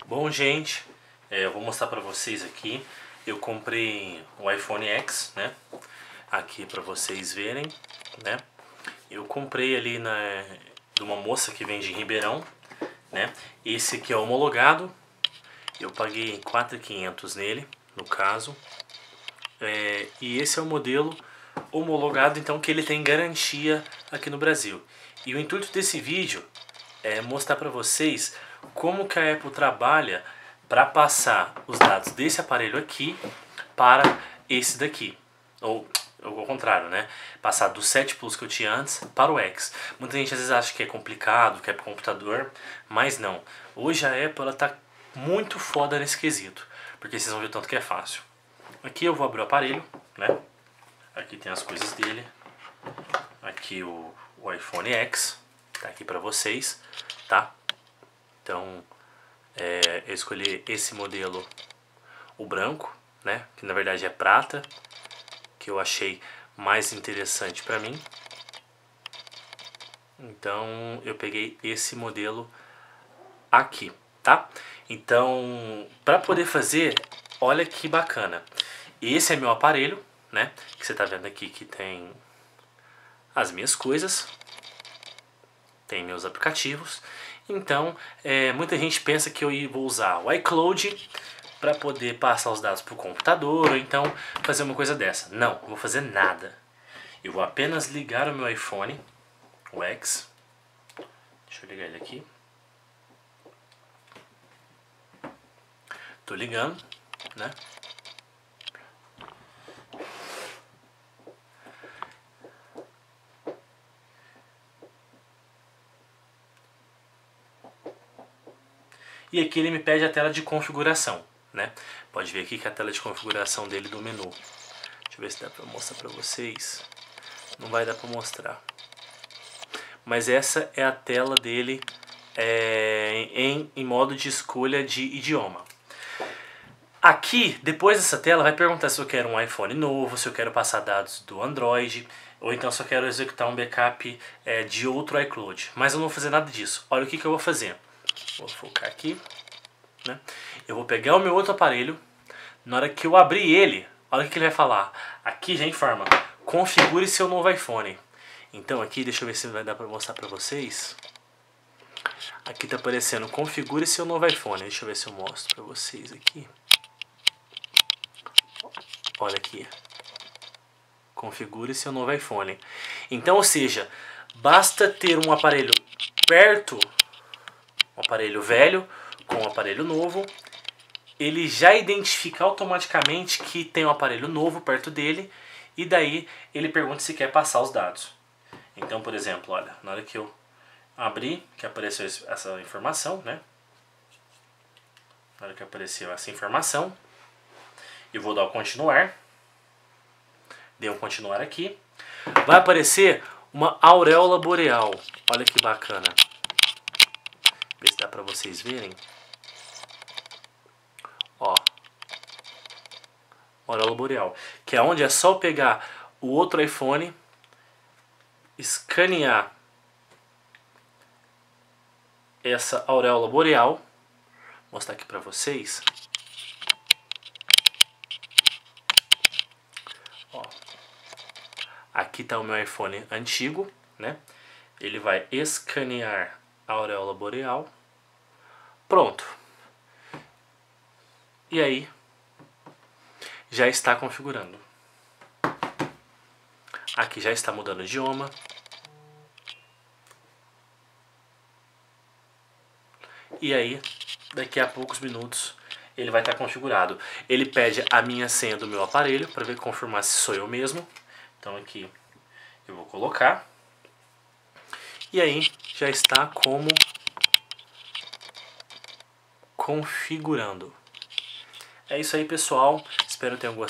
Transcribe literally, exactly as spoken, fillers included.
Bom, gente, é, eu vou mostrar pra vocês aqui. Eu comprei o iPhone X, né? Aqui pra vocês verem, né? Eu comprei ali na, de uma moça que vende em Ribeirão, né? Esse aqui é homologado. Eu paguei quatro mil e quinhentos nele, no caso. É, e esse é o modelo homologado, então, que ele tem garantia aqui no Brasil. E o intuito desse vídeo é mostrar para vocês como que a Apple trabalha para passar os dados desse aparelho aqui para esse daqui. Ou ao contrário, né? Passar do sete Plus que eu tinha antes para o X. Muita gente às vezes acha que é complicado, que é para computador, mas não. Hoje a Apple ela tá muito foda nesse quesito, porque vocês vão ver o tanto que é fácil. Aqui eu vou abrir o aparelho, né? Aqui tem as coisas dele. Aqui o, o iPhone X, tá aqui pra vocês, tá? Então, é, eu escolhi esse modelo, o branco, né? Que na verdade é prata, que eu achei mais interessante pra mim. Então, eu peguei esse modelo aqui, tá? Então, pra poder fazer, olha que bacana. Esse é meu aparelho, né? Que você tá vendo aqui que tem as minhas coisas, tem meus aplicativos. Então, é, muita gente pensa que eu vou usar o iCloud para poder passar os dados para o computador, ou então fazer uma coisa dessa. Não, não vou fazer nada. Eu vou apenas ligar o meu iPhone, o X. Deixa eu ligar ele aqui. Tô ligando, né? E aqui ele me pede a tela de configuração, né? Pode ver aqui que é a tela de configuração dele do menu. Deixa eu ver se dá pra mostrar pra vocês. Não vai dar pra mostrar. Mas essa é a tela dele é, em, em modo de escolha de idioma. Aqui, depois dessa tela, vai perguntar se eu quero um iPhone novo, se eu quero passar dados do Android, ou então se eu quero executar um backup é, de outro iCloud. Mas eu não vou fazer nada disso. Olha o que, que eu vou fazer. Vou focar aqui, né? Eu vou pegar o meu outro aparelho. Na hora que eu abrir ele, olha o que ele vai falar. Aqui já informa: configure seu novo iPhone. Então aqui, deixa eu ver se vai dar para mostrar para vocês. Aqui tá aparecendo: configure seu novo iPhone. Deixa eu ver se eu mostro para vocês aqui. Olha aqui: configure seu novo iPhone. Então, ou seja, basta ter um aparelho perto, um aparelho velho com um aparelho novo, ele já identifica automaticamente que tem um aparelho novo perto dele, e daí ele pergunta se quer passar os dados. Então, por exemplo, olha, na hora que eu abri, que apareceu essa informação, né? Na hora que apareceu essa informação, eu vou dar o continuar. Dei um continuar aqui. Vai aparecer uma auréola boreal. Olha que bacana. Ver se dá pra vocês verem. Ó. Auréola boreal. Que é onde é só eu pegar o outro iPhone, escanear essa auréola boreal. Vou mostrar aqui pra vocês. Ó. Aqui tá o meu iPhone antigo, né? Ele vai escanear a auréola boreal. Pronto. E aí, já está configurando. Aqui já está mudando o idioma. E aí, daqui a poucos minutos, ele vai estar configurado. Ele pede a minha senha do meu aparelho para ver confirmar se sou eu mesmo. Então aqui eu vou colocar. E aí já está como configurando. É isso aí, pessoal. Espero que tenham gostado.